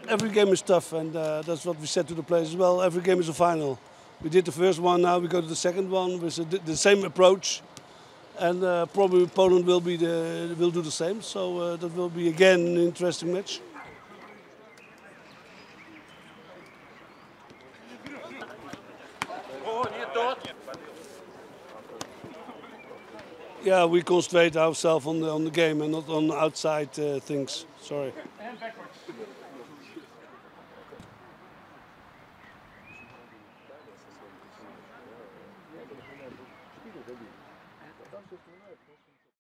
every game is tough, and that's what we said to the players as well. Every game is a final. We did the first one, now we go to the second one with the same approach, and probably Poland will do the same. So that will be again an interesting match. Yeah, we concentrate ourselves on the game and not on outside things. Sorry.